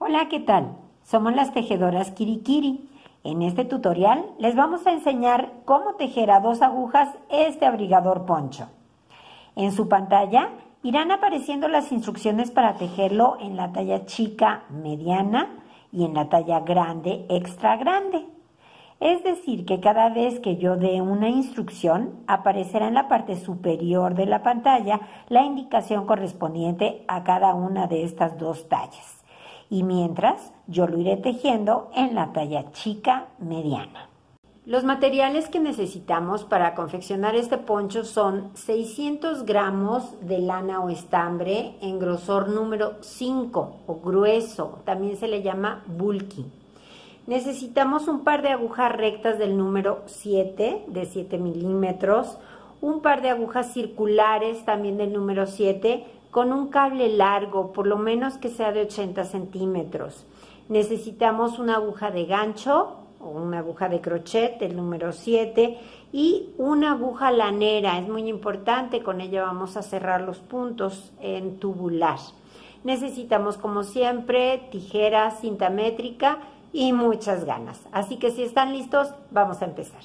Hola, ¿qué tal? Somos las tejedoras Kirikiri. En este tutorial les vamos a enseñar cómo tejer a 2 agujas este abrigador poncho. En su pantalla irán apareciendo las instrucciones para tejerlo en la talla chica, mediana y en la talla grande, extra grande. Es decir, que cada vez que yo dé una instrucción, aparecerá en la parte superior de la pantalla la indicación correspondiente a cada una de estas 2 tallas. Y mientras, yo lo iré tejiendo en la talla chica mediana. Los materiales que necesitamos para confeccionar este poncho son 600 gramos de lana o estambre en grosor número 5 o grueso, también se le llama bulky. Necesitamos un par de agujas rectas del número 7, de 7 milímetros, un par de agujas circulares también del número 7, con un cable largo, por lo menos que sea de 80 centímetros. Necesitamos una aguja de gancho o una aguja de crochet del número 7 y una aguja lanera, es muy importante, con ella vamos a cerrar los puntos en tubular. Necesitamos, como siempre, tijeras, cinta métrica y muchas ganas. Así que si están listos, vamos a empezar.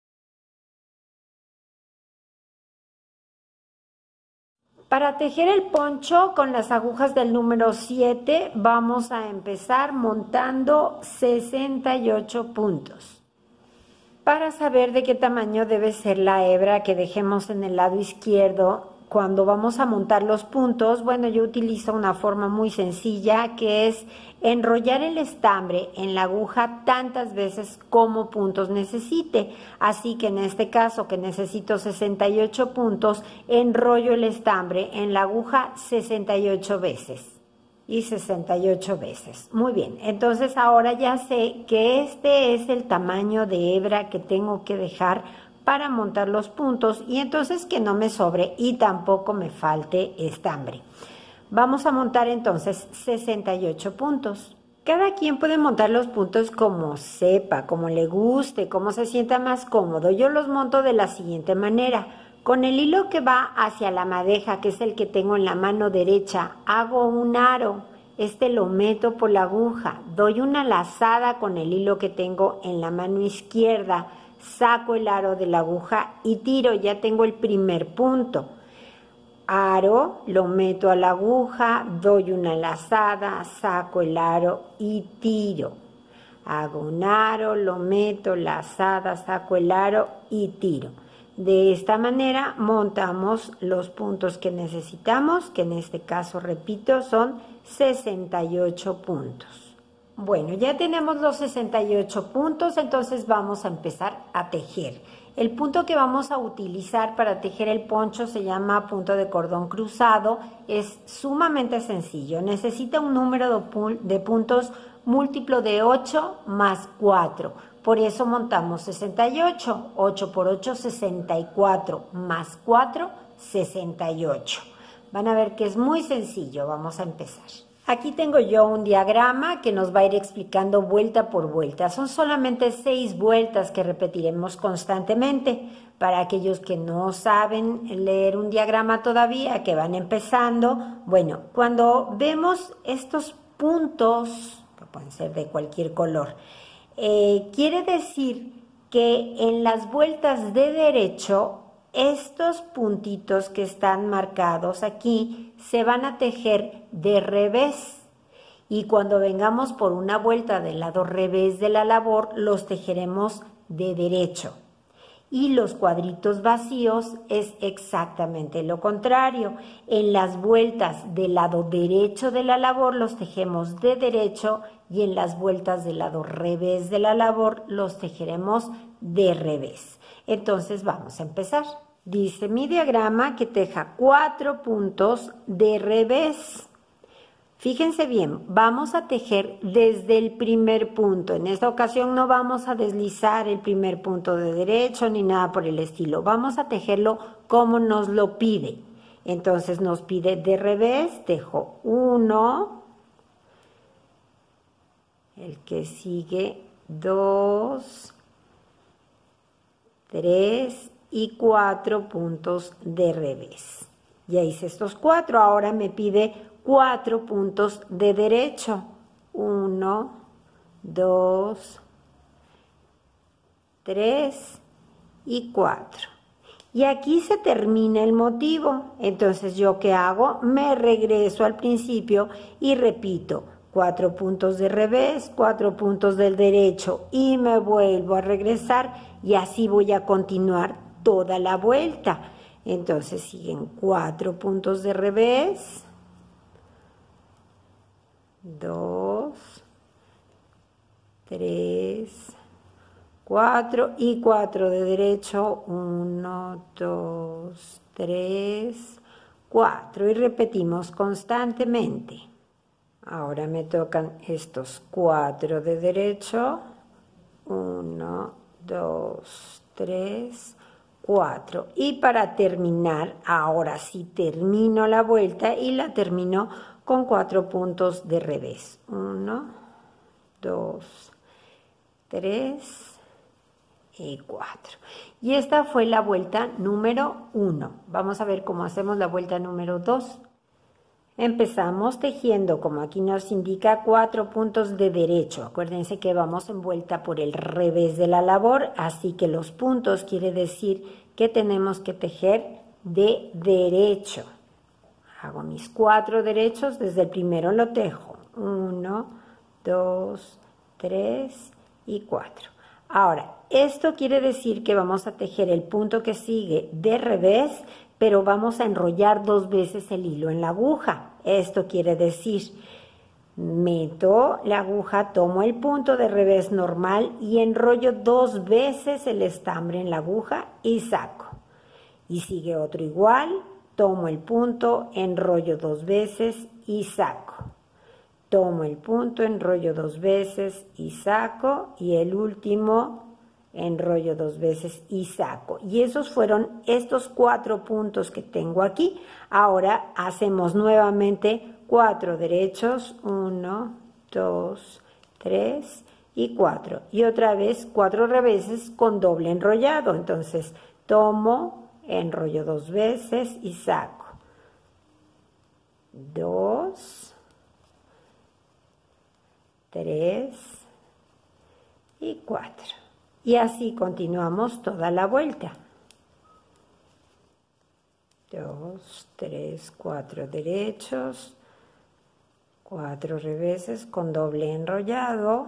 Para tejer el poncho con las agujas del número 7 vamos a empezar montando 68 puntos. Para saber de qué tamaño debe ser la hebra que dejemos en el lado izquierdo cuando vamos a montar los puntos, bueno, yo utilizo una forma muy sencilla que es enrollar el estambre en la aguja tantas veces como puntos necesite. Así que en este caso que necesito 68 puntos, enrollo el estambre en la aguja 68 veces. Y 68 veces. Muy bien, entonces ahora ya sé que este es el tamaño de hebra que tengo que dejar para montar los puntos y entonces que no me sobre y tampoco me falte estambre. Vamos a montar entonces 68 puntos. Cada quien puede montar los puntos como sepa, como le guste, como se sienta más cómodo. Yo los monto de la siguiente manera. Con el hilo que va hacia la madeja, que es el que tengo en la mano derecha, hago un aro. Este lo meto por la aguja, doy una lazada con el hilo que tengo en la mano izquierda, saco el aro de la aguja y tiro, ya tengo el primer punto. Aro, lo meto a la aguja, doy una lazada, saco el aro y tiro. Hago un aro, lo meto, lazada, saco el aro y tiro. De esta manera montamos los puntos que necesitamos, que en este caso, repito, son 68 puntos. Bueno, ya tenemos los 68 puntos, entonces vamos a empezar a tejer. El punto que vamos a utilizar para tejer el poncho se llama punto de cordón cruzado. Es sumamente sencillo. Necesita un número de puntos múltiplo de 8 más 4. Por eso montamos 68. 8 por 8, 64. Más 4, 68. Van a ver que es muy sencillo. Vamos a empezar. Aquí tengo yo un diagrama que nos va a ir explicando vuelta por vuelta. Son solamente 6 vueltas que repetiremos constantemente. Para aquellos que no saben leer un diagrama todavía, que van empezando, bueno, cuando vemos estos puntos, que pueden ser de cualquier color, quiere decir que en las vueltas de derecho, estos puntitos que están marcados aquí se van a tejer de revés y cuando vengamos por una vuelta del lado revés de la labor los tejeremos de derecho y los cuadritos vacíos es exactamente lo contrario. En las vueltas del lado derecho de la labor los tejemos de derecho y en las vueltas del lado revés de la labor los tejeremos de revés. Entonces vamos a empezar. Dice mi diagrama que teja 4 puntos de revés. Fíjense bien, vamos a tejer desde el primer punto. En esta ocasión no vamos a deslizar el primer punto de derecho ni nada por el estilo. Vamos a tejerlo como nos lo pide. Entonces nos pide de revés, tejo 1, el que sigue 2, 3 y 4 puntos de revés. Ya hice estos 4, ahora me pide 4 puntos de derecho. 1, 2, 3 y 4. Y aquí se termina el motivo. Entonces, ¿yo qué hago? Me regreso al principio y repito 4 puntos de revés, 4 puntos del derecho y me vuelvo a regresar y así voy a continuar toda la vuelta. Entonces siguen 4 puntos de revés, 2, 3, 4 y 4 de derecho, 1, 2, 3, 4 y repetimos constantemente. Ahora me tocan estos 4 de derecho, 1, 2, 3, 4 y para terminar, ahora sí termino la vuelta y la termino con 4 puntos de revés, 1, 2, 3 y 4. Y esta fue la vuelta número 1. Vamos a ver cómo hacemos la vuelta número 2. Empezamos tejiendo, como aquí nos indica, 4 puntos de derecho. Acuérdense que vamos en vuelta por el revés de la labor, así que los puntos quiere decir que tenemos que tejer de derecho. Hago mis 4 derechos, desde el primero lo tejo. 1, 2, 3 y 4. Ahora, esto quiere decir que vamos a tejer el punto que sigue de revés, pero vamos a enrollar 2 veces el hilo en la aguja. Esto quiere decir, meto la aguja, tomo el punto de revés normal y enrollo 2 veces el estambre en la aguja y saco. Y sigue otro igual, tomo el punto, enrollo 2 veces y saco. Tomo el punto, enrollo 2 veces y saco, y el último enrollo 2 veces y saco. Y esos fueron estos 4 puntos que tengo aquí. Ahora hacemos nuevamente 4 derechos, 1, 2, 3 y 4. Y otra vez 4 reveses con doble enrollado. Entonces tomo, enrollo 2 veces y saco. 2, 3 y 4. Y así continuamos toda la vuelta. 2, 3, 4 derechos, 4 reveses con doble enrollado,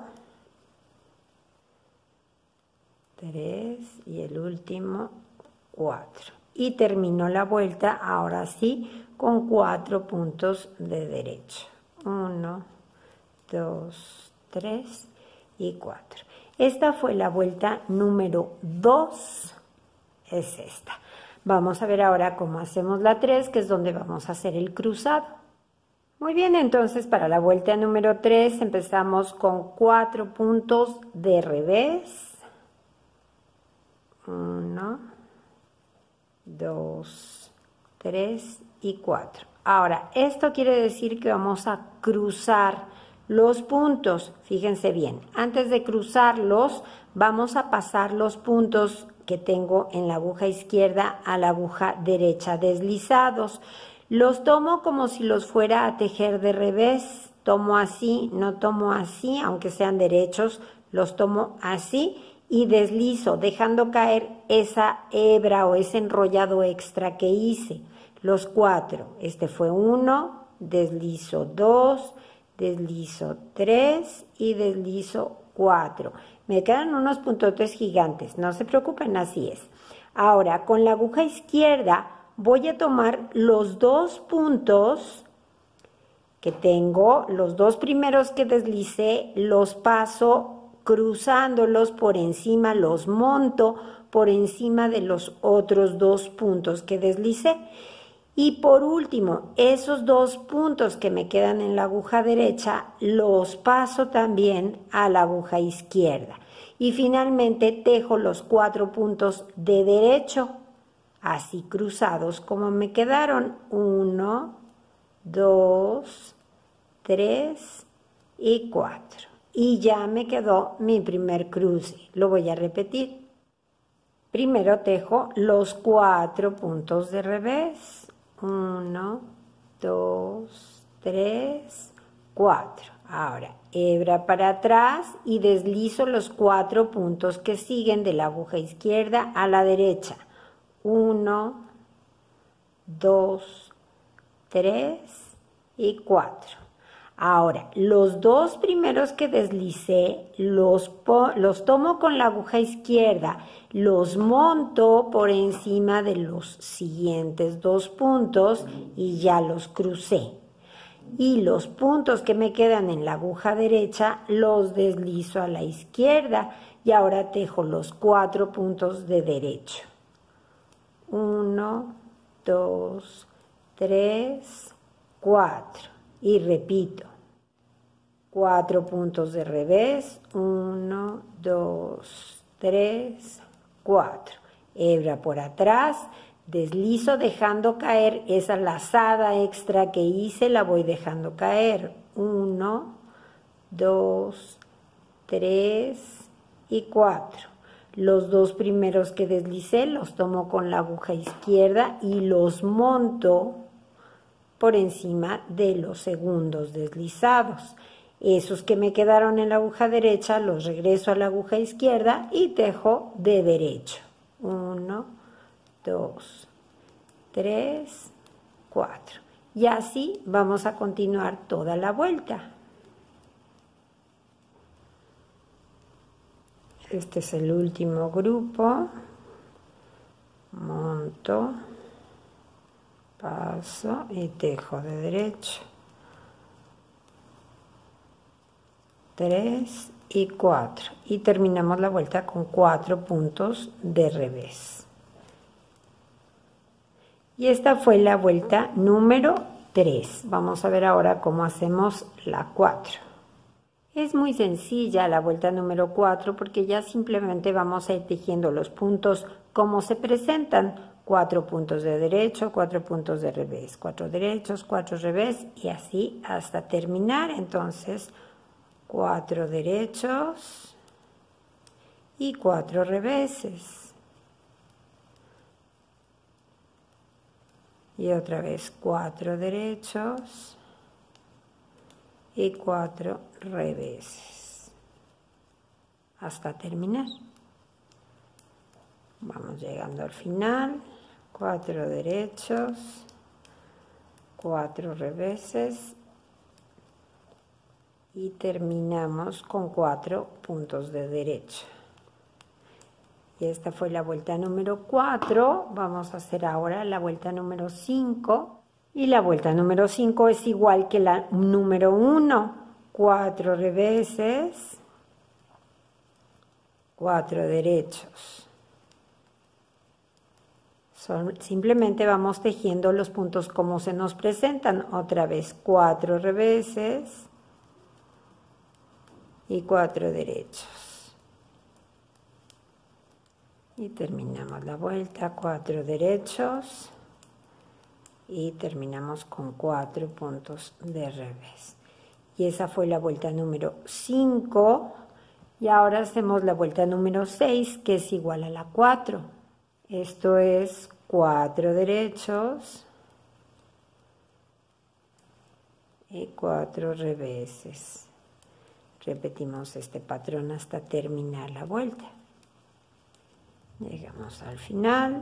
3 y el último 4. Y termino la vuelta ahora sí con 4 puntos de derecho. 1, 2, 3 y 4. Esta fue la vuelta número 2, es esta. Vamos a ver ahora cómo hacemos la 3, que es donde vamos a hacer el cruzado. Muy bien, entonces para la vuelta número 3 empezamos con 4 puntos de revés. 1, 2, 3 y 4. Ahora, esto quiere decir que vamos a cruzar los puntos. Fíjense bien, antes de cruzarlos vamos a pasar los puntos que tengo en la aguja izquierda a la aguja derecha deslizados. Los tomo como si los fuera a tejer de revés. Tomo así, no tomo así, aunque sean derechos, los tomo así y deslizo, dejando caer esa hebra o ese enrollado extra que hice. Los 4, este fue 1, deslizo 2, deslizo 3 y deslizo 4. Me quedan unos puntotes gigantes, no se preocupen, así es. Ahora, con la aguja izquierda voy a tomar los 2 puntos que tengo, los 2 primeros que deslicé, los paso cruzándolos por encima, los monto por encima de los otros 2 puntos que deslicé. Y por último, esos 2 puntos que me quedan en la aguja derecha, los paso también a la aguja izquierda. Y finalmente tejo los 4 puntos de derecho, así cruzados como me quedaron. 1, 2, 3 y 4. Y ya me quedó mi primer cruce. Lo voy a repetir. Primero tejo los 4 puntos de revés. 1, 2, 3, 4. Ahora, hebra para atrás y deslizo los 4 puntos que siguen de la aguja izquierda a la derecha. 1, 2, 3 y 4. Ahora, los 2 primeros que deslicé los tomo con la aguja izquierda, los monto por encima de los siguientes 2 puntos y ya los crucé. Y los puntos que me quedan en la aguja derecha los deslizo a la izquierda y ahora tejo los 4 puntos de derecho. 1, 2, 3, 4. Y repito, 4 puntos de revés, 1, 2, 3, 4. Hebra por atrás, deslizo dejando caer esa lazada extra que hice, la voy dejando caer. 1, 2, 3 y 4. Los 2 primeros que deslicé los tomo con la aguja izquierda y los monto por encima de los segundos deslizados. Esos que me quedaron en la aguja derecha los regreso a la aguja izquierda y tejo de derecho. 1, 2, 3, 4. Y así vamos a continuar toda la vuelta. Este es el último grupo. Monto, paso y tejo de derecho. 3 y 4. Y terminamos la vuelta con 4 puntos de revés. Y esta fue la vuelta número 3. Vamos a ver ahora cómo hacemos la 4. Es muy sencilla la vuelta número 4 porque ya simplemente vamos a ir tejiendo los puntos como se presentan. 4 puntos de derecho, 4 puntos de revés, 4 derechos, 4 revés y así hasta terminar. Entonces, 4 derechos y 4 reveses. Y otra vez 4 derechos y 4 reveses. Hasta terminar. Vamos llegando al final. 4 derechos, 4 reveses y terminamos con 4 puntos de derecho. Y esta fue la vuelta número 4. Vamos a hacer ahora la vuelta número 5. Y la vuelta número 5 es igual que la número 1. 4 reveses, 4 derechos. Simplemente vamos tejiendo los puntos como se nos presentan. Otra vez 4 reveses y 4 derechos. Y terminamos la vuelta, 4 derechos y terminamos con 4 puntos de revés. Y esa fue la vuelta número 5. Y ahora hacemos la vuelta número 6, que es igual a la 4. Esto es 4 derechos y 4 reveses. Repetimos este patrón hasta terminar la vuelta. Llegamos al final,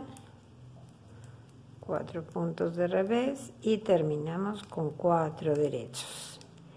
4 puntos de revés y terminamos con 4 derechos.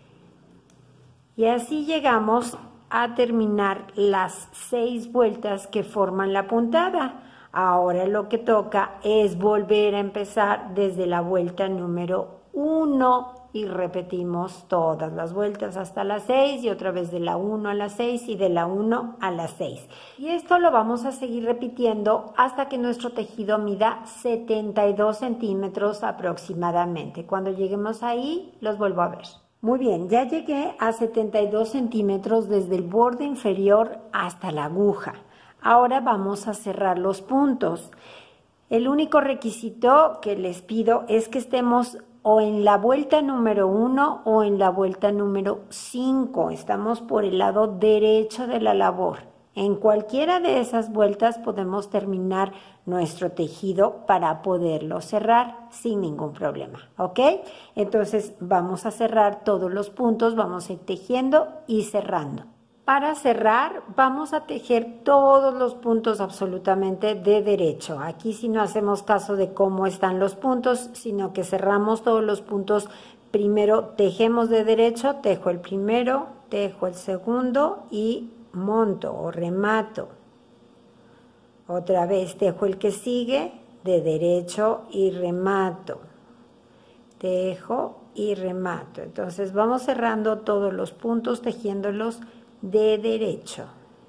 Y así llegamos a terminar las 6 vueltas que forman la puntada. Ahora lo que toca es volver a empezar desde la vuelta número 1 y repetimos todas las vueltas hasta las 6 y otra vez de la 1 a la 6 y de la 1 a la 6. Y esto lo vamos a seguir repitiendo hasta que nuestro tejido mida 72 centímetros aproximadamente. Cuando lleguemos ahí, los vuelvo a ver. Muy bien, ya llegué a 72 centímetros desde el borde inferior hasta la aguja. Ahora vamos a cerrar los puntos. El único requisito que les pido es que estemos o en la vuelta número 1 o en la vuelta número 5. Estamos por el lado derecho de la labor. En cualquiera de esas vueltas podemos terminar nuestro tejido para poderlo cerrar sin ningún problema, ¿ok? Entonces vamos a cerrar todos los puntos, vamos a ir tejiendo y cerrando. Para cerrar vamos a tejer todos los puntos absolutamente de derecho. Aquí sí no hacemos caso de cómo están los puntos, sino que cerramos todos los puntos. Primero tejemos de derecho, tejo el primero, tejo el segundo y monto o remato. Otra vez tejo el que sigue de derecho y remato. Tejo y remato. Entonces vamos cerrando todos los puntos, tejiéndolos de derecho.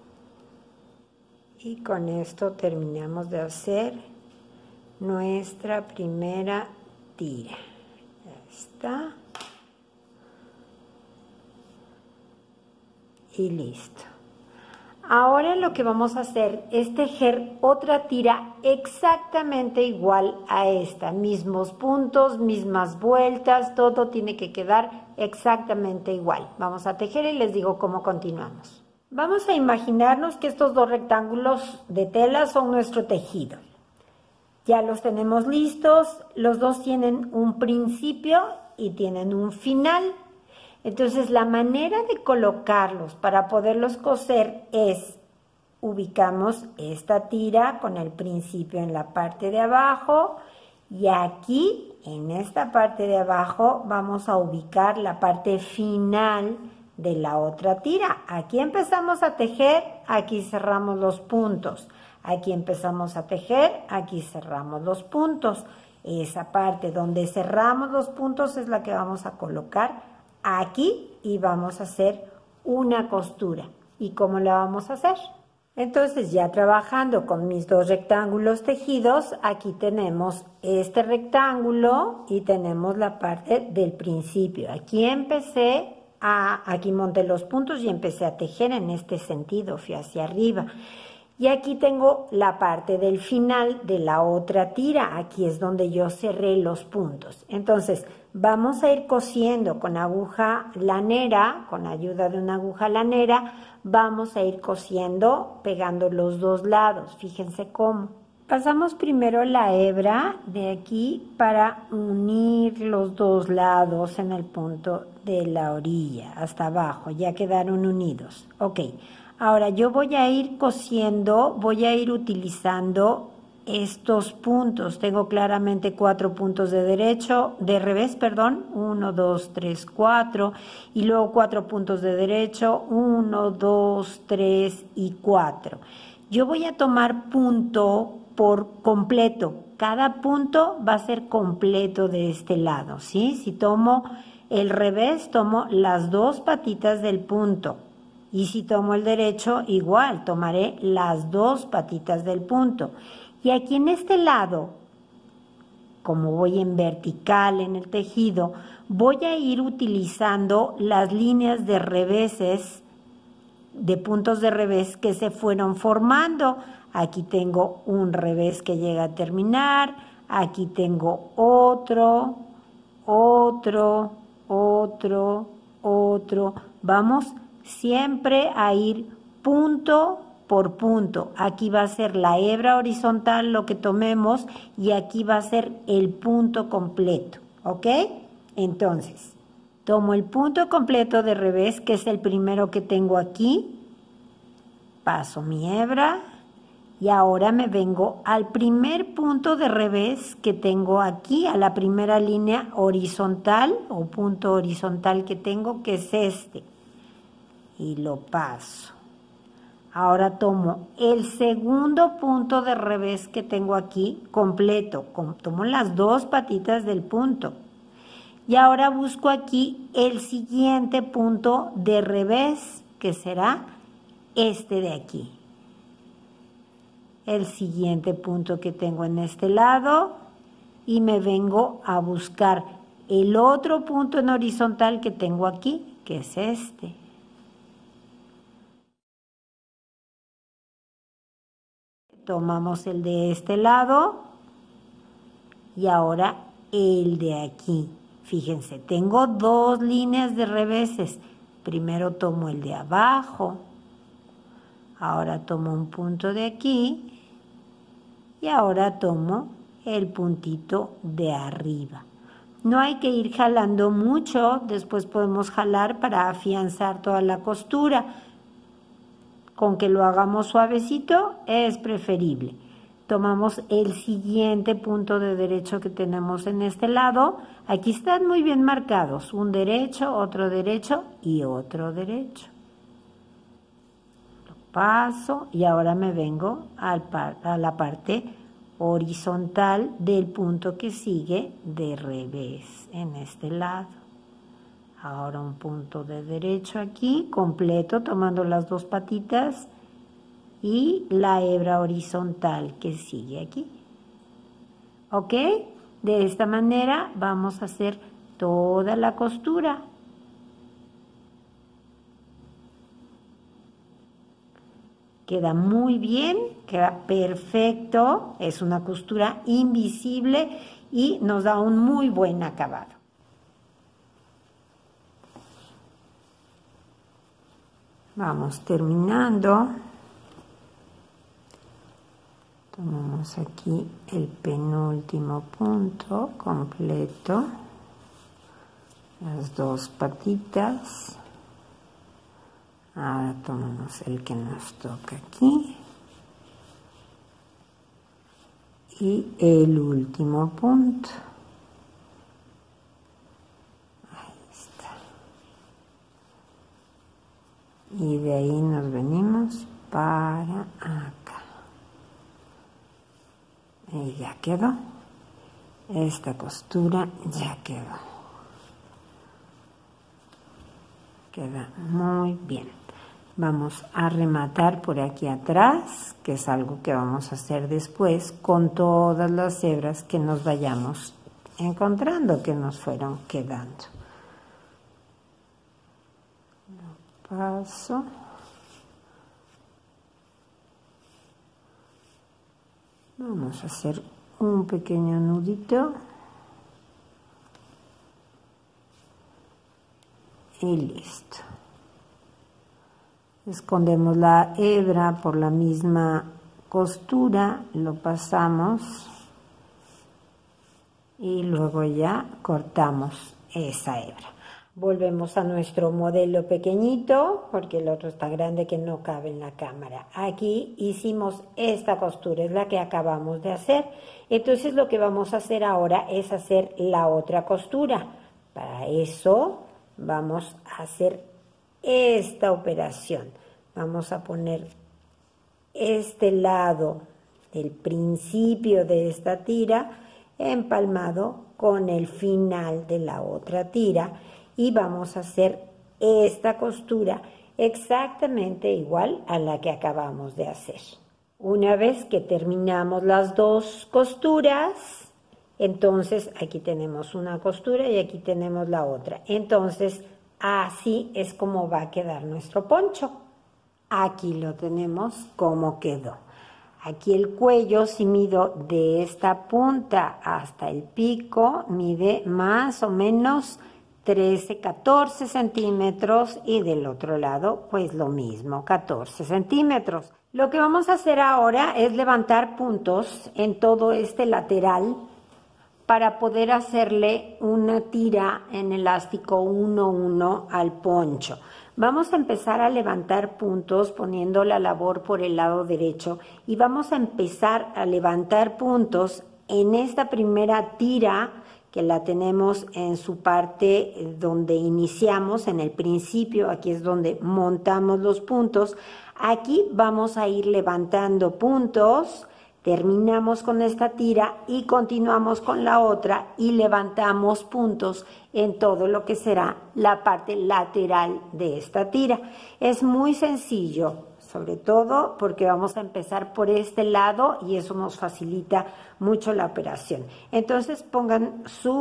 Y con esto terminamos de hacer nuestra primera tira. Ya está. Y listo. Ahora lo que vamos a hacer es tejer otra tira exactamente igual a esta. Mismos puntos, mismas vueltas, todo tiene que quedar exactamente igual. Vamos a tejer y les digo cómo continuamos. Vamos a imaginarnos que estos dos rectángulos de tela son nuestro tejido. Ya los tenemos listos, los dos tienen un principio y tienen un final. Entonces la manera de colocarlos para poderlos coser es, ubicamos esta tira con el principio en la parte de abajo y aquí en esta parte de abajo vamos a ubicar la parte final de la otra tira. Aquí empezamos a tejer, aquí cerramos los puntos. Aquí empezamos a tejer, aquí cerramos los puntos. Esa parte donde cerramos los puntos es la que vamos a colocar aquí y vamos a hacer una costura. ¿Y cómo la vamos a hacer? Entonces ya trabajando con mis dos rectángulos tejidos, aquí tenemos este rectángulo y tenemos la parte del principio. Aquí aquí monté los puntos y empecé a tejer en este sentido, fui hacia arriba. Y aquí tengo la parte del final de la otra tira, aquí es donde yo cerré los puntos. Entonces, vamos a ir cosiendo con aguja lanera, con ayuda de una aguja lanera, vamos a ir cosiendo, pegando los dos lados, fíjense cómo. Pasamos primero la hebra de aquí para unir los dos lados en el punto de la orilla, hasta abajo, ya quedaron unidos. Ok. Ahora yo voy a ir cosiendo, voy a ir utilizando estos puntos. Tengo claramente 4 puntos de revés, 1, 2, 3, 4 y luego 4 puntos de derecho, 1, 2, 3 y 4. Yo voy a tomar punto por completo. Cada punto va a ser completo de este lado, ¿sí? Si tomo el revés, tomo las dos patitas del punto. Y si tomo el derecho, igual, tomaré las dos patitas del punto. Y aquí en este lado, como voy en vertical en el tejido, voy a ir utilizando las líneas de reveses, de puntos de revés que se fueron formando. Aquí tengo un revés que llega a terminar, aquí tengo otro. Vamos siempre a ir punto por punto. Aquí va a ser la hebra horizontal lo que tomemos y aquí va a ser el punto completo, ¿ok? Entonces, tomo el punto completo de revés, que es el primero que tengo aquí, paso mi hebra y ahora me vengo al primer punto de revés que tengo aquí, a la primera línea horizontal o punto horizontal que tengo, que es este. Y lo paso. Ahora tomo el segundo punto de revés que tengo aquí completo, tomo las dos patitas del punto y ahora busco aquí el siguiente punto de revés, que será este de aquí, el siguiente punto que tengo en este lado y me vengo a buscar el otro punto en horizontal que tengo aquí, que es este. Tomamos el de este lado y ahora el de aquí. Fíjense, tengo dos líneas de reveses. Primero tomo el de abajo, ahora tomo un punto de aquí y ahora tomo el puntito de arriba. No hay que ir jalando mucho, después podemos jalar para afianzar toda la costura. Con que lo hagamos suavecito es preferible. Tomamos el siguiente punto de derecho que tenemos en este lado. Aquí están muy bien marcados, un derecho, otro derecho y otro derecho. Lo paso y ahora me vengo a la parte horizontal del punto que sigue de revés en este lado. Ahora un punto de derecho aquí, completo, tomando las dos patitas y la hebra horizontal que sigue aquí. ¿Ok? De esta manera vamos a hacer toda la costura. Queda muy bien, queda perfecto, es una costura invisible y nos da un muy buen acabado. Vamos terminando. Tomamos aquí el penúltimo punto completo, las dos patitas. Ahora tomamos el que nos toca aquí y el último punto. Ahí está. Y de ahí nos venimos para acá. Y ya quedó. Esta costura ya quedó. Queda muy bien. Vamos a rematar por aquí atrás, que es algo que vamos a hacer después, con todas las hebras que nos vayamos encontrando, que nos fueron quedando. Lo paso. Vamos a hacer un pequeño nudito. Y listo. Escondemos la hebra por la misma costura, lo pasamos y luego ya cortamos esa hebra. Volvemos a nuestro modelo pequeñito porque el otro está grande que no cabe en la cámara. Aquí hicimos esta costura, es la que acabamos de hacer. Entonces lo que vamos a hacer ahora es hacer la otra costura. Para eso vamos a hacer esta operación. Vamos a poner este lado del principio de esta tira empalmado con el final de la otra tira y vamos a hacer esta costura exactamente igual a la que acabamos de hacer. Una vez que terminamos las dos costuras, entonces aquí tenemos una costura y aquí tenemos la otra. Entonces así es como va a quedar nuestro poncho. Aquí lo tenemos como quedó. Aquí el cuello, si mido de esta punta hasta el pico, mide más o menos 13, 14 centímetros y del otro lado pues lo mismo, 14 centímetros. Lo que vamos a hacer ahora es levantar puntos en todo este lateral para poder hacerle una tira en elástico 1-1 al poncho. Vamos a empezar a levantar puntos poniendo la labor por el lado derecho y vamos a empezar a levantar puntos en esta primera tira que la tenemos en su parte donde iniciamos, en el principio, aquí es donde montamos los puntos. Aquí vamos a ir levantando puntos. Terminamos con esta tira y continuamos con la otra y levantamos puntos en todo lo que será la parte lateral de esta tira. Es muy sencillo, sobre todo porque vamos a empezar por este lado y eso nos facilita mucho la operación. Entonces pongan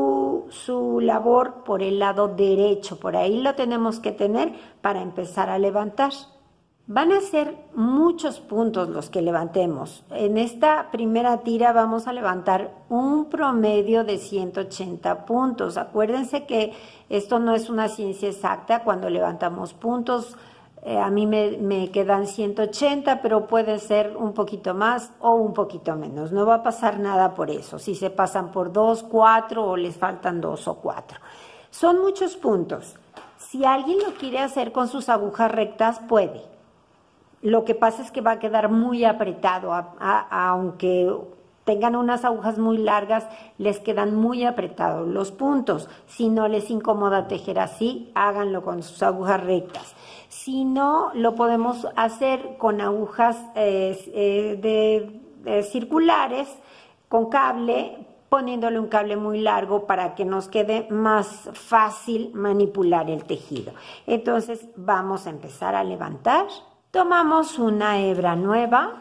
su labor por el lado derecho, por ahí lo tenemos que tener para empezar a levantar. Van a ser muchos puntos los que levantemos. En esta primera tira vamos a levantar un promedio de 180 puntos. Acuérdense que esto no es una ciencia exacta. Cuando levantamos puntos A mí me quedan 180, pero puede ser un poquito más o un poquito menos. No va a pasar nada por eso. Si se pasan por 2, 4 o les faltan 2 o 4. Son muchos puntos. Si alguien lo quiere hacer con sus agujas rectas, puede. Lo que pasa es que va a quedar muy apretado, aunque tengan unas agujas muy largas, les quedan muy apretados los puntos. Si no les incomoda tejer así, háganlo con sus agujas rectas. Si no, lo podemos hacer con agujas circulares, con cable, poniéndole un cable muy largo para que nos quede más fácil manipular el tejido. Entonces vamos a empezar a levantar. Tomamos una hebra nueva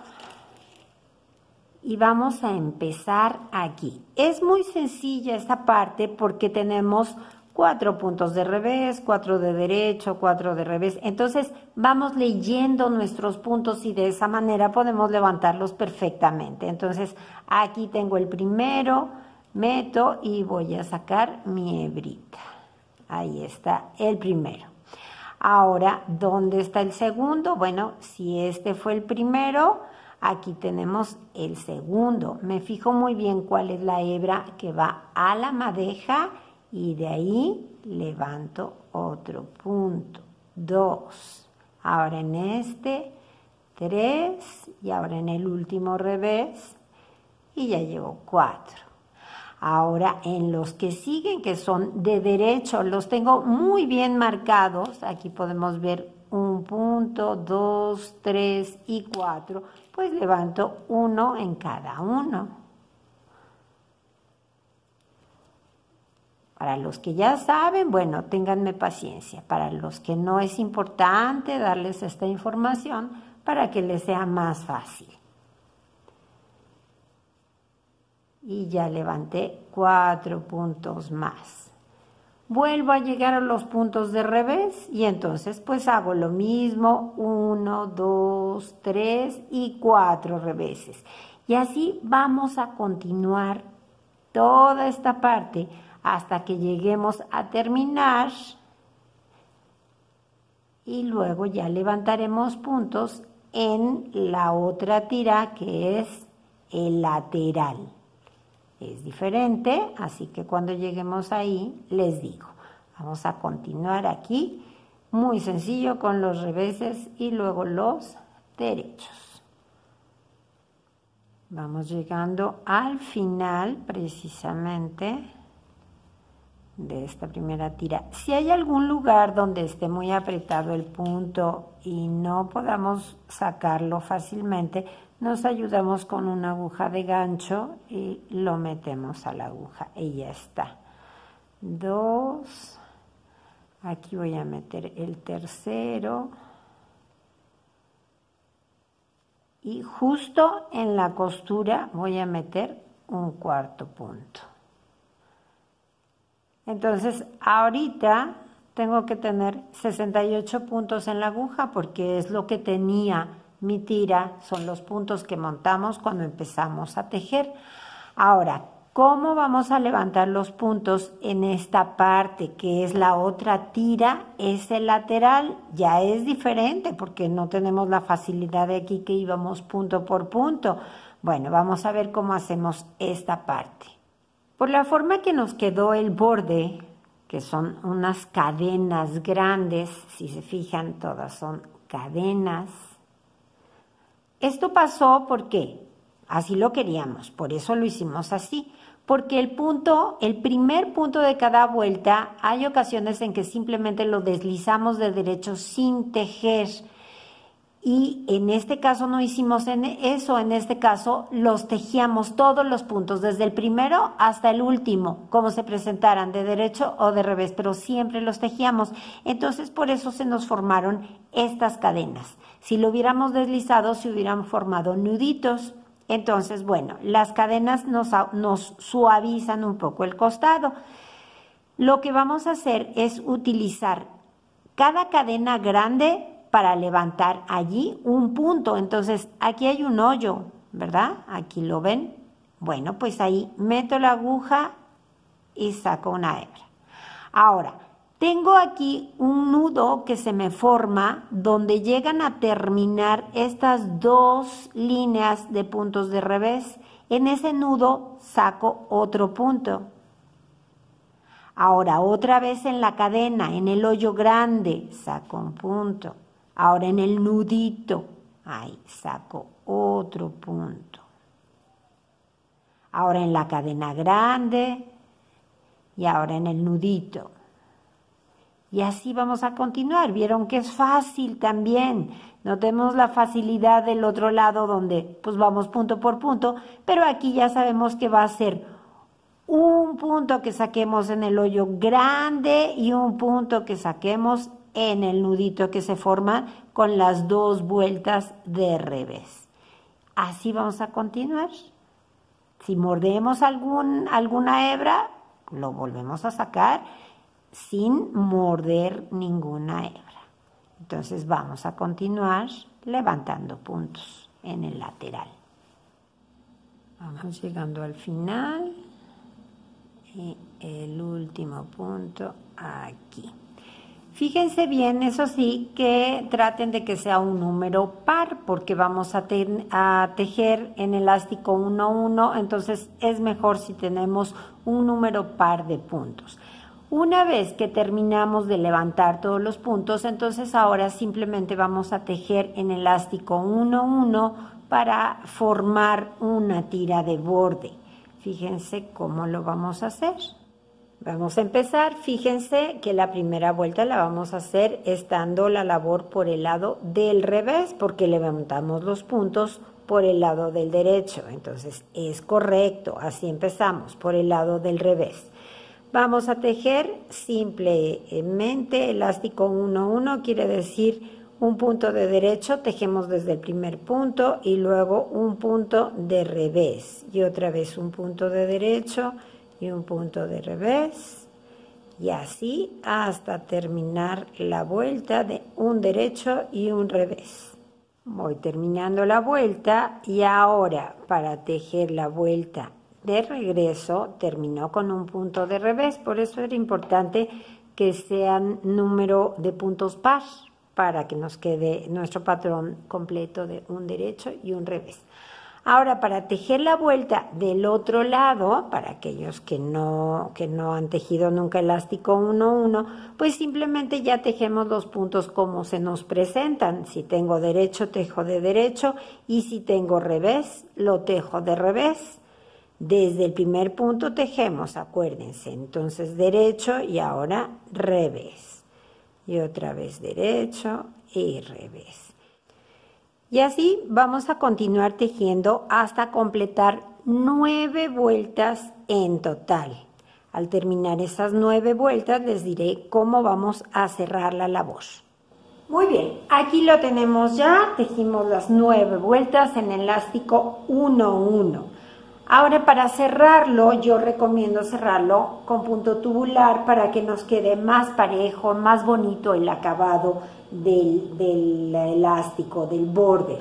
y vamos a empezar aquí. Es muy sencilla esta parte porque tenemos 4 puntos de revés, 4 de derecho, 4 de revés. Entonces vamos leyendo nuestros puntos y de esa manera podemos levantarlos perfectamente. Entonces aquí tengo el primero, meto y voy a sacar mi hebrita. Ahí está el primero. Ahora, ¿dónde está el segundo? Bueno, si este fue el primero, aquí tenemos el segundo. Me fijo muy bien cuál es la hebra que va a la madeja y de ahí levanto otro punto. 2. Ahora en este, 3 y ahora en el último revés y ya llevo 4. Ahora en los que siguen, que son de derecho, los tengo muy bien marcados. Aquí podemos ver un punto, 2, 3 y 4. Pues levanto uno en cada uno. Para los que ya saben, bueno, ténganme paciencia. Para los que no, es importante darles esta información para que les sea más fácil. Y ya levanté 4 puntos más. Vuelvo a llegar a los puntos de revés y entonces pues hago lo mismo, 1, 2, 3 y 4 reveses. Y así vamos a continuar toda esta parte hasta que lleguemos a terminar y luego ya levantaremos puntos en la otra tira que es el lateral. Es diferente, así que cuando lleguemos ahí les digo. Vamos a continuar aquí, muy sencillo con los reveses y luego los derechos. Vamos llegando al final precisamente de esta primera tira. Si hay algún lugar donde esté muy apretado el punto y no podamos sacarlo fácilmente, nos ayudamos con una aguja de gancho y lo metemos a la aguja y ya está. 2, aquí voy a meter el tercero y justo en la costura voy a meter un cuarto punto. Entonces ahorita tengo que tener 68 puntos en la aguja porque es lo que tenía mi tira, son los puntos que montamos cuando empezamos a tejer. Ahora, ¿cómo vamos a levantar los puntos en esta parte que es la otra tira? Es el lateral, ya es diferente porque no tenemos la facilidad de aquí que íbamos punto por punto. Bueno, vamos a ver cómo hacemos esta parte. Por la forma que nos quedó el borde, que son unas cadenas grandes, si se fijan, todas son cadenas. Esto pasó porque así lo queríamos, por eso lo hicimos así. Porque el primer punto de cada vuelta, hay ocasiones en que simplemente lo deslizamos de derecho sin tejer. Y en este caso no hicimos eso, en este caso los tejíamos todos los puntos, desde el primero hasta el último, como se presentaran, de derecho o de revés, pero siempre los tejíamos. Entonces por eso se nos formaron estas cadenas. Si lo hubiéramos deslizado, se hubieran formado nuditos. Entonces, bueno, las cadenas nos suavizan un poco el costado. Lo que vamos a hacer es utilizar cada cadena grande para levantar allí un punto. Entonces, aquí hay un hoyo, ¿verdad? Aquí lo ven. Bueno, pues ahí meto la aguja y saco una hebra. Ahora, Tengo aquí un nudo que se me forma donde llegan a terminar estas dos líneas de puntos de revés. En ese nudo saco otro punto. Ahora otra vez en la cadena, en el hoyo grande, saco un punto. Ahora en el nudito, ahí saco otro punto. Ahora en la cadena grande y ahora en el nudito. Y así vamos a continuar. Vieron que es fácil también. No tenemos la facilidad del otro lado donde pues vamos punto por punto, pero aquí ya sabemos que va a ser un punto que saquemos en el hoyo grande y un punto que saquemos en el nudito que se forma con las dos vueltas de revés. Así vamos a continuar. Si mordemos alguna hebra, lo volvemos a sacar sin morder ninguna hebra. Entonces vamos a continuar levantando puntos en el lateral. Vamos llegando al final y el último punto aquí. Fíjense bien, eso sí, que traten de que sea un número par porque vamos a tejer en elástico 1-1, entonces es mejor si tenemos un número par de puntos. Una vez que terminamos de levantar todos los puntos, entonces ahora simplemente vamos a tejer en elástico 1-1 para formar una tira de borde. Fíjense cómo lo vamos a hacer. Vamos a empezar, fíjense que la primera vuelta la vamos a hacer estando la labor por el lado del revés, porque levantamos los puntos por el lado del derecho. Entonces es correcto, así empezamos, por el lado del revés. Vamos a tejer simplemente elástico 1-1, quiere decir un punto de derecho, tejemos desde el primer punto y luego un punto de revés y otra vez un punto de derecho y un punto de revés y así hasta terminar la vuelta de un derecho y un revés. Voy terminando la vuelta y ahora para tejer la vuelta de regreso terminó con un punto de revés, por eso era importante que sean número de puntos par para que nos quede nuestro patrón completo de un derecho y un revés. Ahora para tejer la vuelta del otro lado, para aquellos que no han tejido nunca elástico 1-1, pues simplemente ya tejemos los puntos como se nos presentan. Si tengo derecho, tejo de derecho y si tengo revés, lo tejo de revés. Desde el primer punto tejemos, acuérdense, entonces derecho y ahora revés. Y otra vez derecho y revés. Y así vamos a continuar tejiendo hasta completar 9 vueltas en total. Al terminar esas 9 vueltas les diré cómo vamos a cerrar la labor. Muy bien, aquí lo tenemos ya, tejimos las 9 vueltas en elástico 1-1. Ahora para cerrarlo, yo recomiendo cerrarlo con punto tubular para que nos quede más parejo, más bonito el acabado del elástico, del borde.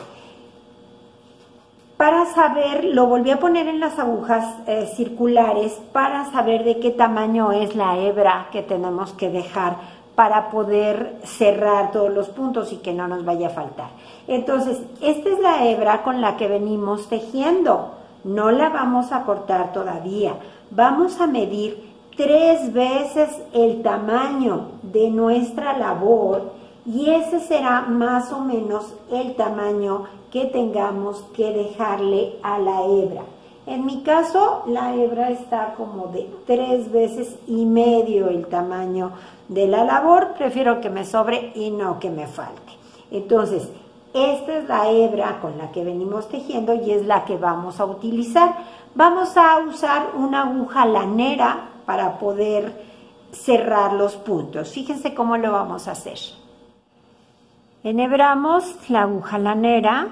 Para saber, lo volví a poner en las agujas circulares para saber de qué tamaño es la hebra que tenemos que dejar para poder cerrar todos los puntos y que no nos vaya a faltar. Entonces, esta es la hebra con la que venimos tejiendo. No la vamos a cortar todavía. Vamos a medir 3 veces el tamaño de nuestra labor y ese será más o menos el tamaño que tengamos que dejarle a la hebra. En mi caso, la hebra está como de 3 veces y medio el tamaño de la labor. Prefiero que me sobre y no que me falte. Entonces, esta es la hebra con la que venimos tejiendo y es la que vamos a utilizar. Vamos a usar una aguja lanera para poder cerrar los puntos. Fíjense cómo lo vamos a hacer. Enhebramos la aguja lanera.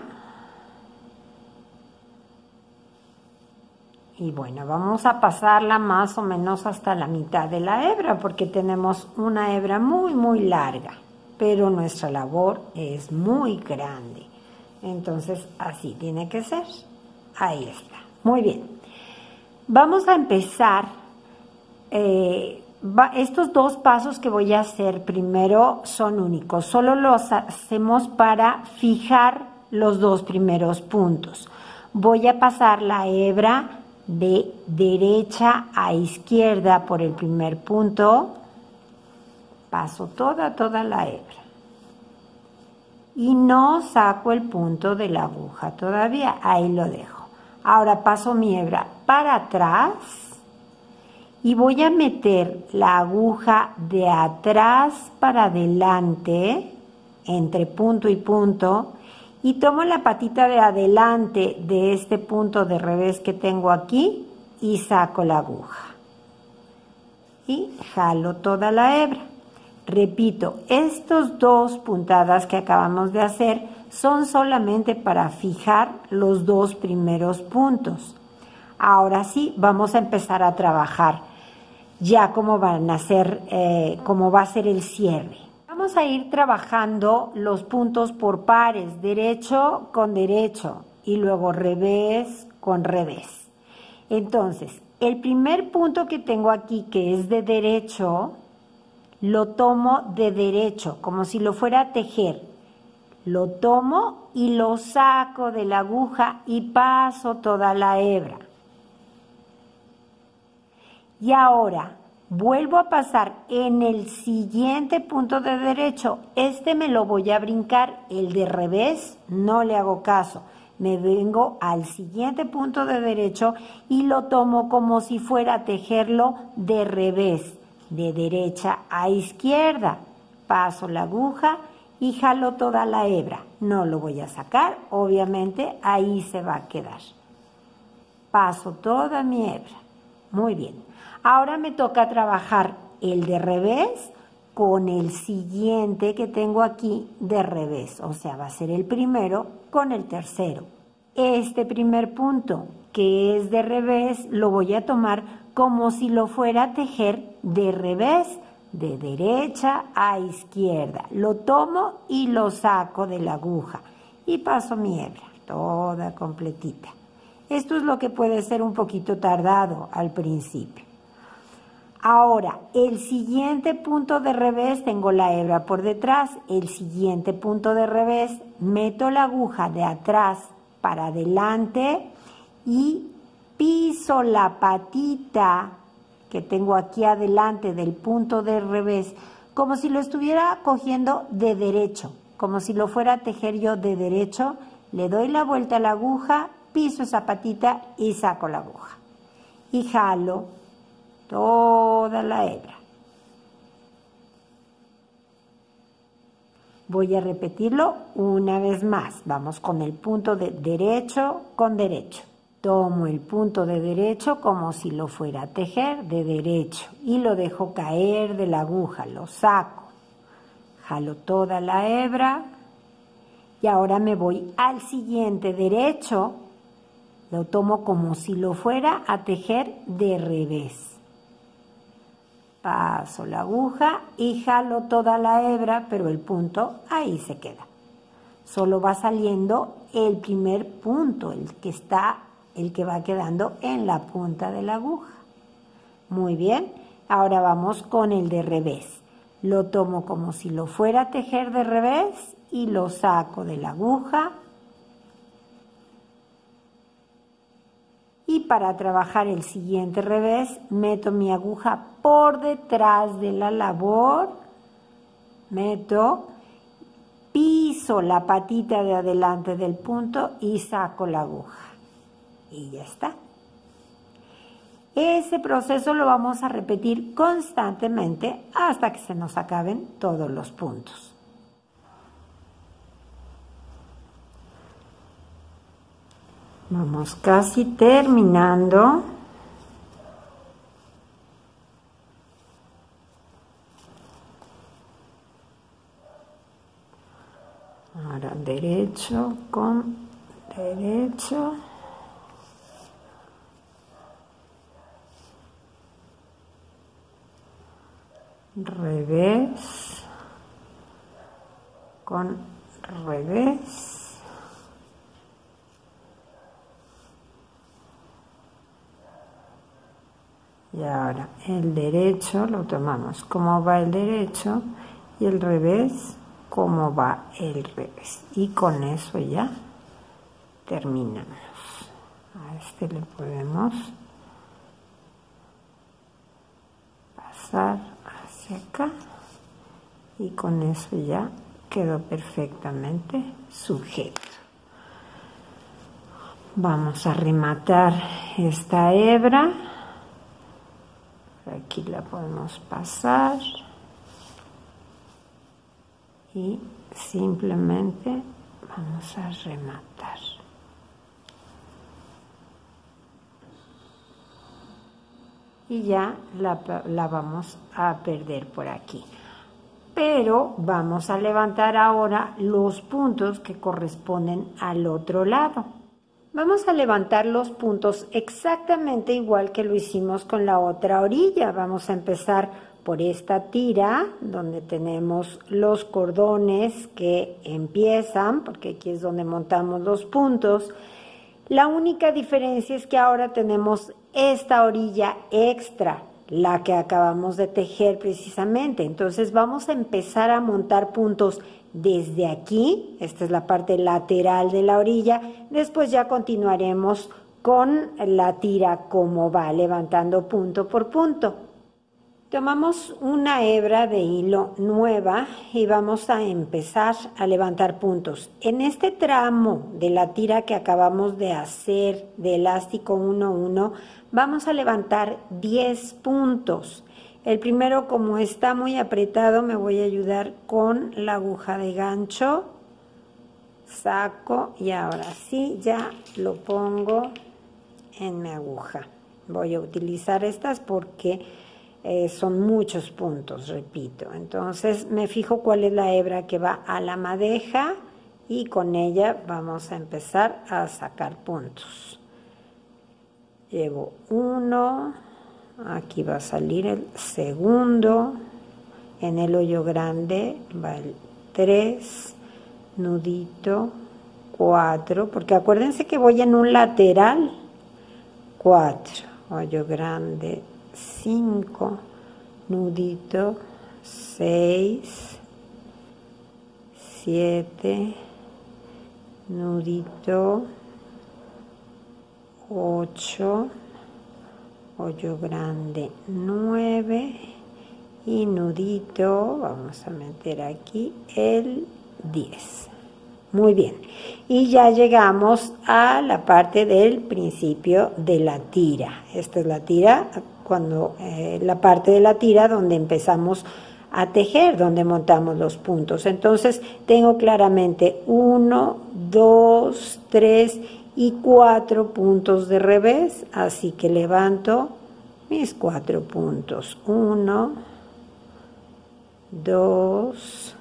Y bueno, vamos a pasarla más o menos hasta la mitad de la hebra porque tenemos una hebra muy larga. Pero nuestra labor es muy grande. Entonces, así tiene que ser. Ahí está. Muy bien. Vamos a empezar estos dos pasos que voy a hacer primero son únicos, solo los hacemos para fijar los dos primeros puntos. Voy a pasar la hebra de derecha a izquierda por el primer punto, paso toda la hebra y no saco el punto de la aguja todavía, ahí lo dejo. Ahora paso mi hebra para atrás y voy a meter la aguja de atrás para adelante, entre punto y punto, y tomo la patita de adelante de este punto de revés que tengo aquí y saco la aguja. Y jalo toda la hebra. Repito, estos dos puntadas que acabamos de hacer son solamente para fijar los dos primeros puntos. Ahora sí, vamos a empezar a trabajar ya cómo van a ser, cómo va a ser el cierre. Vamos a ir trabajando los puntos por pares, derecho con derecho y luego revés con revés. Entonces, el primer punto que tengo aquí, que es de derecho, lo tomo de derecho, como si lo fuera a tejer. Lo tomo y lo saco de la aguja y paso toda la hebra. Y ahora vuelvo a pasar en el siguiente punto de derecho. Este me lo voy a brincar, el de revés no le hago caso. Me vengo al siguiente punto de derecho y lo tomo como si fuera a tejerlo de revés, de derecha a izquierda. Paso la aguja y jalo toda la hebra. No lo voy a sacar, obviamente ahí se va a quedar. Paso toda mi hebra. Muy bien. Ahora me toca trabajar el de revés con el siguiente que tengo aquí de revés. O sea, va a ser el primero con el tercero. Este primer punto que es de revés lo voy a tomar como si lo fuera a tejer de revés, de derecha a izquierda. Lo tomo y lo saco de la aguja y paso mi hebra toda completita. Esto es lo que puede ser un poquito tardado al principio. Ahora, el siguiente punto de revés, tengo la hebra por detrás, el siguiente punto de revés, meto la aguja de atrás para adelante y piso la patita que tengo aquí adelante del punto de revés, como si lo estuviera cogiendo de derecho, como si lo fuera a tejer yo de derecho, le doy la vuelta a la aguja, piso esa patita y saco la aguja. Y jalo toda la hebra. Voy a repetirlo una vez más. Vamos con el punto de derecho con derecho. Tomo el punto de derecho como si lo fuera a tejer de derecho y lo dejo caer de la aguja, lo saco. Jalo toda la hebra y ahora me voy al siguiente derecho. Lo tomo como si lo fuera a tejer de revés. Paso la aguja y jalo toda la hebra, pero el punto ahí se queda. Solo va saliendo el primer punto, el que va quedando en la punta de la aguja. Muy bien, ahora vamos con el de revés. Lo tomo como si lo fuera a tejer de revés y lo saco de la aguja. Y para trabajar el siguiente revés, meto mi aguja por detrás de la labor, piso la patita de adelante del punto y saco la aguja. Y ya está. Ese proceso lo vamos a repetir constantemente hasta que se nos acaben todos los puntos. Vamos casi terminando. Ahora derecho con derecho. Revés con revés. Y Y ahora el derecho lo tomamos como va el derecho y el revés como va el revés. Y con eso ya terminamos. A este le podemos pasar hacia acá y con eso ya quedó perfectamente sujeto. Vamos a rematar esta hebra. Aquí la podemos pasar y simplemente vamos a rematar. Y ya la vamos a perder por aquí. Pero vamos a levantar ahora los puntos que corresponden al otro lado. Vamos a levantar los puntos exactamente igual que lo hicimos con la otra orilla. Vamos a empezar por esta tira donde tenemos los cordones que empiezan, porque aquí es donde montamos los puntos. La única diferencia es que ahora tenemos esta orilla extra, la que acabamos de tejer precisamente. Entonces vamos a empezar a montar puntos desde aquí. Esta es la parte lateral de la orilla. Después ya continuaremos con la tira como va, levantando punto por punto. Tomamos una hebra de hilo nueva y vamos a empezar a levantar puntos. En este tramo de la tira que acabamos de hacer de elástico 1-1, vamos a levantar 10 puntos. El primero, como está muy apretado, me voy a ayudar con la aguja de gancho. Saco y ahora sí ya lo pongo en mi aguja. Voy a utilizar estas porque son muchos puntos, repito. Entonces me fijo cuál es la hebra que va a la madeja y con ella vamos a empezar a sacar puntos. Llevo uno, aquí va a salir el segundo, en el hoyo grande va el 3, nudito, 4, porque acuérdense que voy en un lateral, 4, hoyo grande, 5, nudito, 6, 7, nudito, 8, hoyo grande, 9 y nudito, vamos a meter aquí el 10. Muy bien, y ya llegamos a la parte del principio de la tira. Esta es la tira, cuando la parte de la tira donde empezamos a tejer, donde montamos los puntos. Entonces tengo claramente 1, 2, 3 y 4 puntos de revés, así que levanto mis 4 puntos. 1, 2,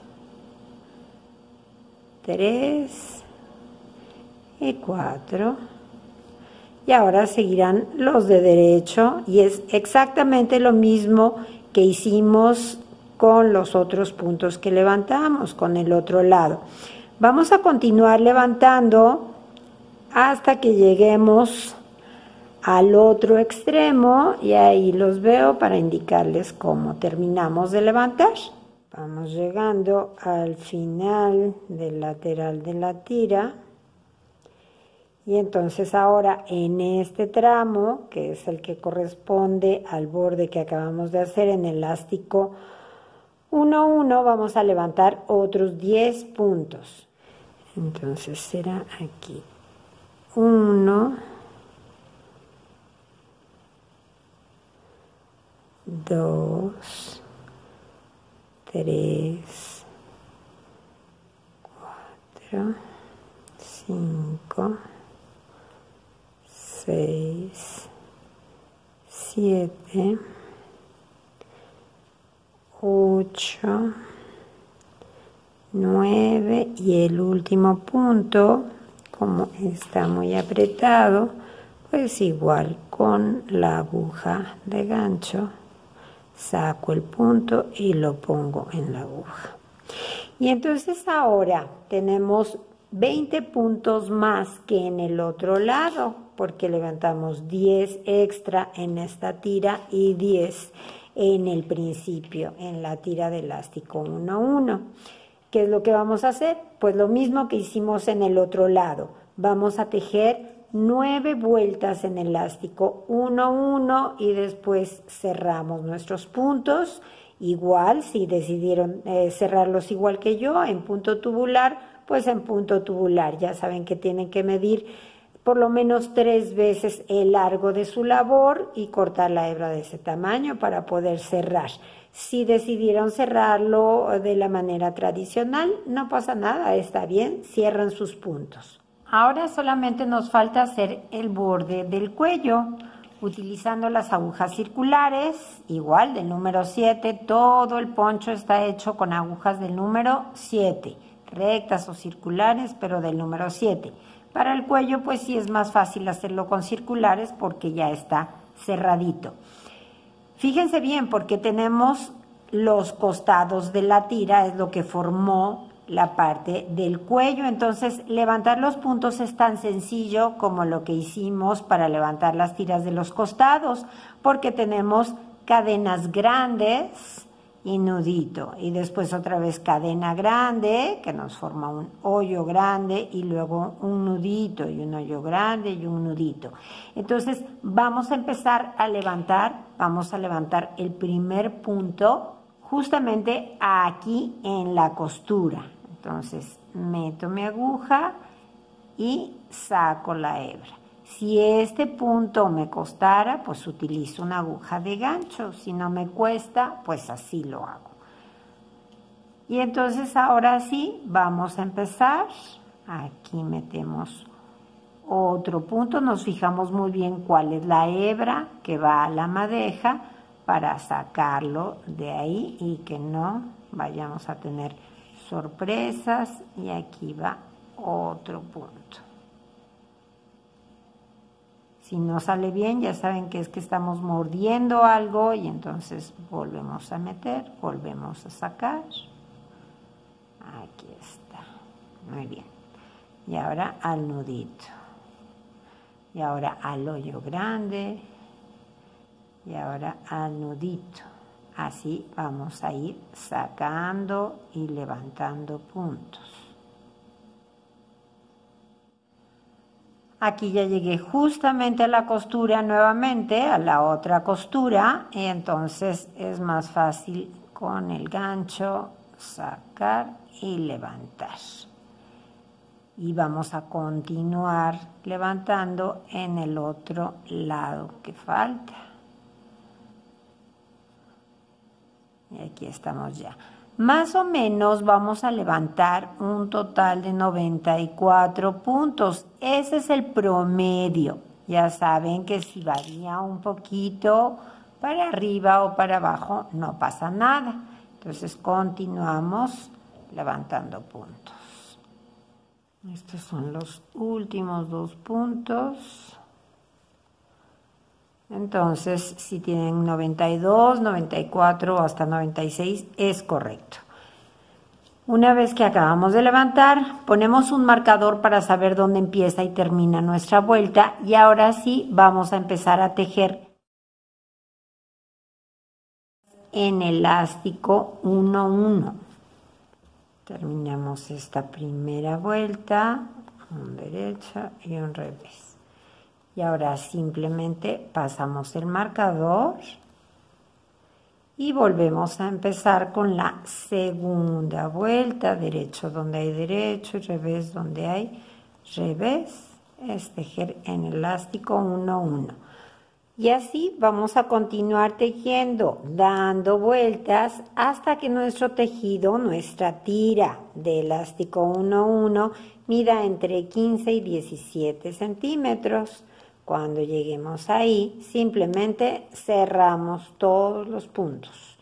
3 y 4. Y ahora seguirán los de derecho y es exactamente lo mismo que hicimos con los otros puntos que levantamos con el otro lado. Vamos a continuar levantando hasta que lleguemos al otro extremo y ahí los veo para indicarles cómo terminamos de levantar. Vamos llegando al final del lateral de la tira y entonces ahora en este tramo, que es el que corresponde al borde que acabamos de hacer en el elástico 1-1, vamos a levantar otros 10 puntos. Entonces será aquí 1, 2, 3, 4, 5, 6, 7, 8, 9 y el último punto, como está muy apretado, pues igual con la aguja de gancho saco el punto y lo pongo en la aguja. Y entonces ahora tenemos 20 puntos más que en el otro lado, porque levantamos 10 extra en esta tira y 10 en el principio, en la tira de elástico 1-1. ¿Qué es lo que vamos a hacer? Pues lo mismo que hicimos en el otro lado. Vamos a tejer 9 vueltas en elástico 1-1 y después cerramos nuestros puntos. Igual, si decidieron cerrarlos igual que yo, en punto tubular, pues en punto tubular. Ya saben que tienen que medir por lo menos 3 veces el largo de su labor y cortar la hebra de ese tamaño para poder cerrar. Si decidieron cerrarlo de la manera tradicional, no pasa nada, está bien, cierran sus puntos. Ahora solamente nos falta hacer el borde del cuello, utilizando las agujas circulares, igual del número 7, todo el poncho está hecho con agujas del número 7, rectas o circulares, pero del número 7. Para el cuello, pues sí es más fácil hacerlo con circulares porque ya está cerradito. Fíjense bien, porque tenemos los costados de la tira, es lo que formó la parte del cuello. Entonces, levantar los puntos es tan sencillo como lo que hicimos para levantar las tiras de los costados, porque tenemos cadenas grandes y nudito, y después otra vez cadena grande que nos forma un hoyo grande y luego un nudito y un hoyo grande y un nudito. Entonces vamos a empezar a levantar, vamos a levantar el primer punto justamente aquí en la costura. Entonces meto mi aguja y saco la hebra. Si este punto me costara, pues utilizo una aguja de gancho. Si no me cuesta, pues así lo hago. Y entonces ahora sí, vamos a empezar. Aquí metemos otro punto. Nos fijamos muy bien cuál es la hebra que va a la madeja para sacarlo de ahí y que no vayamos a tener sorpresas. Y aquí va otro punto. Si no sale bien, ya saben que es que estamos mordiendo algo y entonces volvemos a meter, volvemos a sacar. Aquí está. Muy bien. Y ahora al nudito. Y ahora al hoyo grande. Y ahora al nudito. Así vamos a ir sacando y levantando puntos. Aquí ya llegué justamente a la costura nuevamente, a la otra costura, y entonces es más fácil con el gancho sacar y levantar. Y vamos a continuar levantando en el otro lado que falta. Y aquí estamos ya. Más o menos vamos a levantar un total de 94 puntos. Ese es el promedio. Ya saben que si varía un poquito para arriba o para abajo, no pasa nada. Entonces continuamos levantando puntos. Estos son los últimos 2 puntos. Entonces, si tienen 92, 94 o hasta 96, es correcto. Una vez que acabamos de levantar, ponemos un marcador para saber dónde empieza y termina nuestra vuelta. Y ahora sí, vamos a empezar a tejer en elástico 1-1. Terminamos esta primera vuelta, un derecha y un revés. Y ahora simplemente pasamos el marcador y volvemos a empezar con la segunda vuelta, derecho donde hay derecho y revés donde hay revés, es tejer en elástico 1-1. Y así vamos a continuar tejiendo, dando vueltas hasta que nuestro tejido, nuestra tira de elástico 1-1, mida entre 15 y 17 centímetros. Cuando lleguemos ahí, simplemente cerramos todos los puntos.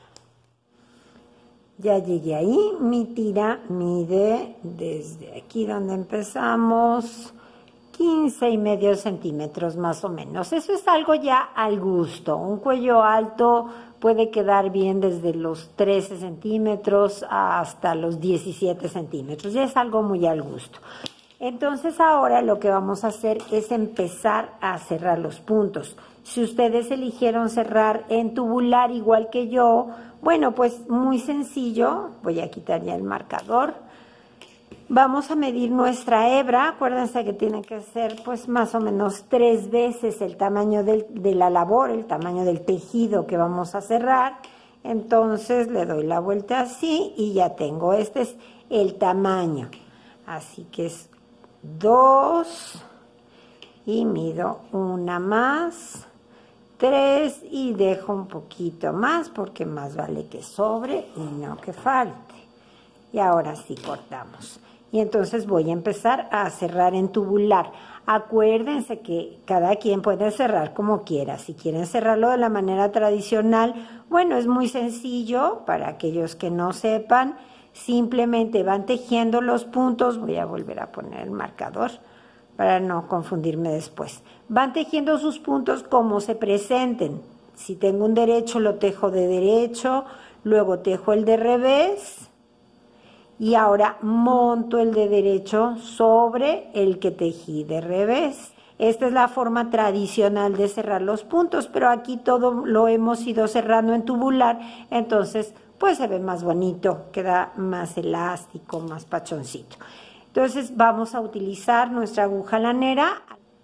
Ya llegué ahí, mi tira mide desde aquí donde empezamos 15,5 centímetros más o menos. Eso es algo ya al gusto. Un cuello alto puede quedar bien desde los 13 centímetros hasta los 17 centímetros. Ya es algo muy al gusto. Entonces ahora lo que vamos a hacer es empezar a cerrar los puntos. Si ustedes eligieron cerrar en tubular igual que yo, bueno, pues muy sencillo. Voy a quitar ya el marcador. Vamos a medir nuestra hebra. Acuérdense que tiene que ser pues más o menos 3 veces el tamaño de la labor, el tamaño del tejido que vamos a cerrar. Entonces le doy la vuelta así y ya tengo. Este es el tamaño. Así que es 2 y mido una más, 3 y dejo un poquito más porque más vale que sobre y no que falte. Y ahora sí cortamos. Y entonces voy a empezar a cerrar en tubular. Acuérdense que cada quien puede cerrar como quiera. Si quieren cerrarlo de la manera tradicional, bueno, es muy sencillo para aquellos que no sepan. Simplemente van tejiendo los puntos. Voy a volver a poner el marcador para no confundirme después. Van tejiendo sus puntos como se presenten. Si tengo un derecho, lo tejo de derecho, luego tejo el de revés y ahora monto el de derecho sobre el que tejí de revés. Esta es la forma tradicional de cerrar los puntos, pero aquí todo lo hemos ido cerrando en tubular, entonces pues se ve más bonito, queda más elástico, más pachoncito. Entonces vamos a utilizar nuestra aguja lanera.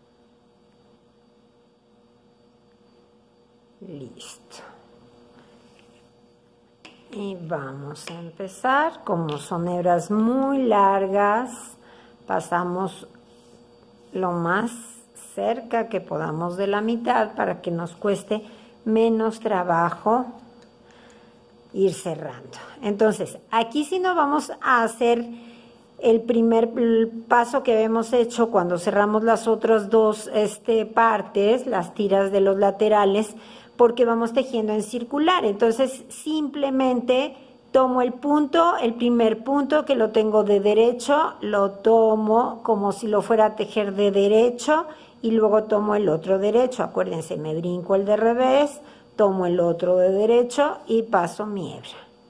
Listo. Y vamos a empezar. Como son hebras muy largas, pasamos lo más cerca que podamos de la mitad para que nos cueste menos trabajo ir cerrando. Entonces, aquí sí no vamos a hacer el primer paso que habíamos hecho cuando cerramos las otras dos partes, las tiras de los laterales, porque vamos tejiendo en circular. Entonces simplemente tomo el punto, el primer punto que lo tengo de derecho, lo tomo como si lo fuera a tejer de derecho y luego tomo el otro derecho. Acuérdense, me brinco el de revés, tomo el otro de derecho y paso mi hebra.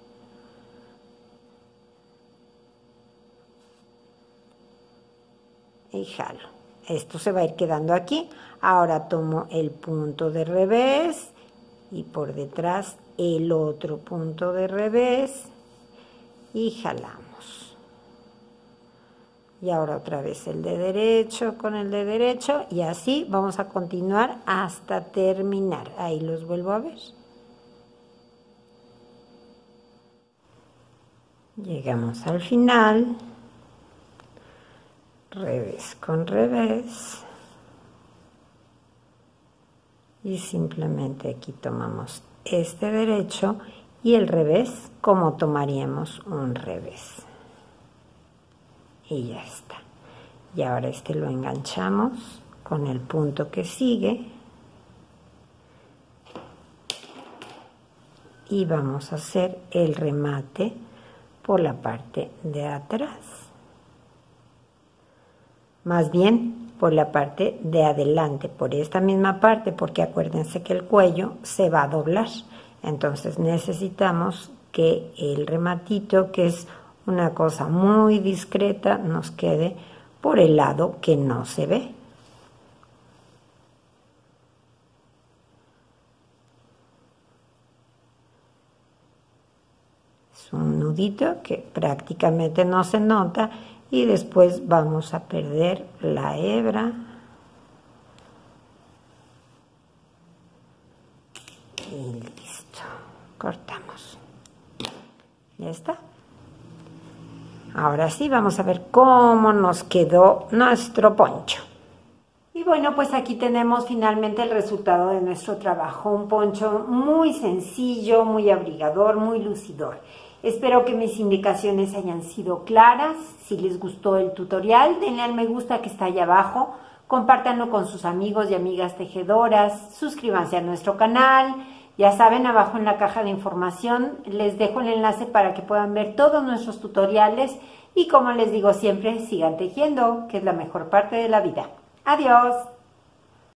Y jalo. Esto se va a ir quedando aquí. Ahora tomo el punto de revés y por detrás el otro punto de revés y jalamos. Y ahora otra vez el de derecho con el de derecho y así vamos a continuar hasta terminar. Ahí los vuelvo a ver. Llegamos al final. Revés con revés. Y simplemente aquí tomamos este derecho y el revés como tomaríamos un revés. Y ya está. Y ahora lo enganchamos con el punto que sigue. Y vamos a hacer el remate por la parte de atrás. Más bien por la parte de adelante, por esta misma parte, porque acuérdense que el cuello se va a doblar. Entonces necesitamos que el rematito, que es una cosa muy discreta, nos quede por el lado que no se ve. Es un nudito que prácticamente no se nota y después vamos a perder la hebra. Y listo. Cortamos. Ya está. Ahora sí vamos a ver cómo nos quedó nuestro poncho. Y bueno, pues aquí tenemos finalmente el resultado de nuestro trabajo. Un poncho muy sencillo, muy abrigador, muy lucidor. Espero que mis indicaciones hayan sido claras. Si les gustó el tutorial, denle al me gusta que está ahí abajo. Compártanlo con sus amigos y amigas tejedoras. Suscríbanse a nuestro canal. Ya saben, abajo en la caja de información les dejo el enlace para que puedan ver todos nuestros tutoriales. Y como les digo siempre, sigan tejiendo, que es la mejor parte de la vida. ¡Adiós!